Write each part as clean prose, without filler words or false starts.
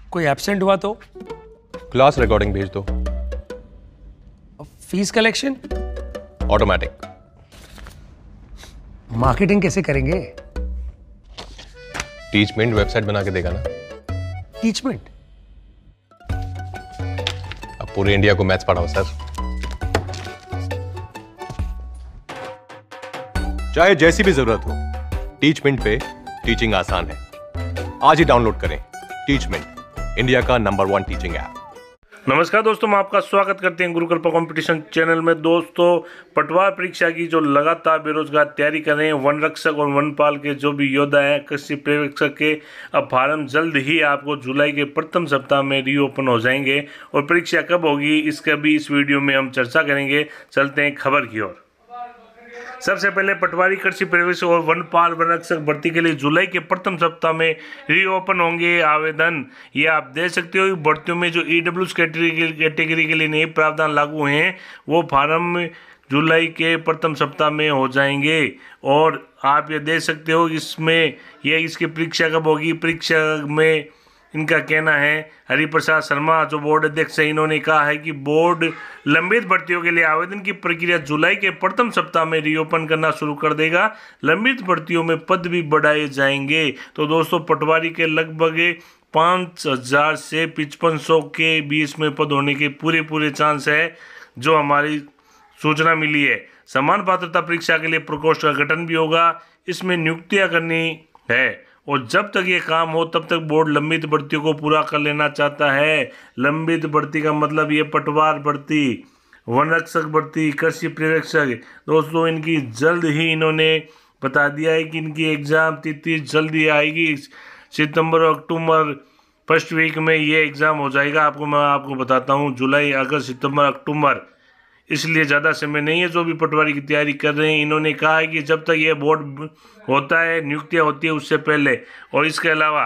कोई एब्सेंट हुआ तो? क्लास रिकॉर्डिंग भेज दो। Fees collection? ऑटोमेटिक। मार्केटिंग कैसे करेंगे? टीचमेंट वेबसाइट बना के देगा ना। टीचमेंट? अब पूरे इंडिया को मैथ्स पढ़ाओ सर। चाहे जैसी भी जरूरत हो, टीचमेंट पे टीचिंग आसान है। आज ही डाउनलोड करें टीचमेंट, इंडिया का नंबर 1 टीचिंग ऐप। नमस्कार दोस्तों, मैं आपका स्वागत करते हैं गुरुकृपा कंपटीशन चैनल में। दोस्तों, पटवार परीक्षा की जो लगातार बेरोजगार तैयारी कर रहे हैं, वन रक्षक और वनपाल के जो भी योद्धा हैं, कृषि पर्यवेक्षक के, अब फार्म जल्द ही आपको जुलाई के प्रथम सप्ताह में रीओपन हो जाएंगे। और परीक्षा कब होगी इसका भी इस वीडियो में हम चर्चा करेंगे। चलते हैं खबर की ओर। सबसे पहले पटवारी, कृषि पर्यवेक्षक और वनपाल वनरक्षक भर्ती के लिए जुलाई के प्रथम सप्ताह में रीओपन होंगे आवेदन। ये आप देख सकते हो। भर्तियों में जो ईडब्ल्यूएस कैटेगरी के लिए नए प्रावधान लागू हैं, वो फार्म जुलाई के प्रथम सप्ताह में हो जाएंगे। और आप ये देख सकते हो इसमें इसकी परीक्षा कब होगी। परीक्षा में इनका कहना है, हरिप्रसाद शर्मा जो बोर्ड अध्यक्ष है, इन्होंने कहा है कि बोर्ड लंबित भर्तियों के लिए आवेदन की प्रक्रिया जुलाई के प्रथम सप्ताह में रीओपन करना शुरू कर देगा। लंबित भर्तियों में पद भी बढ़ाए जाएंगे। तो दोस्तों, पटवारी के लगभग 5,000 से 5500 के बीच में पद होने के पूरे चांस है, जो हमारी सूचना मिली है। समान पात्रता परीक्षा के लिए प्रकोष्ठ का गठन भी होगा। इसमें नियुक्तियां करनी है और जब तक ये काम हो तब तक बोर्ड लंबित भर्तियों को पूरा कर लेना चाहता है। लंबित भर्ती का मतलब ये पटवार भर्ती, वनरक्षक भर्ती, कृषि पर्यवेक्षक, दोस्तों इनकी जल्द ही इन्होंने बता दिया है कि इनकी एग्ज़ाम तिथि जल्दी आएगी। सितंबर और अक्टूबर फर्स्ट वीक में ये एग्ज़ाम हो जाएगा। मैं आपको बताता हूँ, जुलाई, अगस्त, सितंबर, अक्टूबर, इसलिए ज़्यादा समय नहीं है। जो भी पटवारी की तैयारी कर रहे हैं, इन्होंने कहा है कि जब तक ये बोर्ड होता है, नियुक्तियां होती है, उससे पहले। और इसके अलावा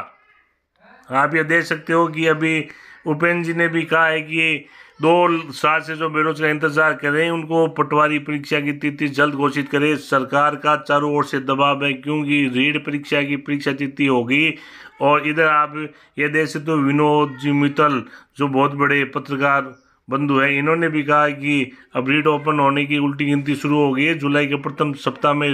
आप ये देख सकते हो कि अभी उपेंद्र जी ने भी कहा है कि 2 साल से जो बेरोजगार इंतजार कर रहे हैं, उनको पटवारी परीक्षा की तिथि जल्द घोषित करे। सरकार का चारों ओर से दबाव है, क्योंकि रीट परीक्षा की परीक्षा तिथि होगी। और इधर आप ये देख सकते हो, विनोद जी मित्तल जो बहुत बड़े पत्रकार बंधु है, इन्होंने भी कहा कि अब रीट ओपन होने की उल्टी गिनती शुरू हो गई है। जुलाई के प्रथम सप्ताह में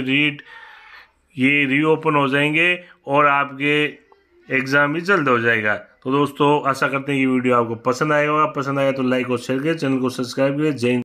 ये रीओपन हो जाएंगे और आपके एग्ज़ाम भी जल्द हो जाएगा। तो दोस्तों, आशा करते हैं ये वीडियो आपको पसंद आएगा। पसंद आया तो लाइक और शेयर करें, चैनल को सब्सक्राइब करें। जय हिंद।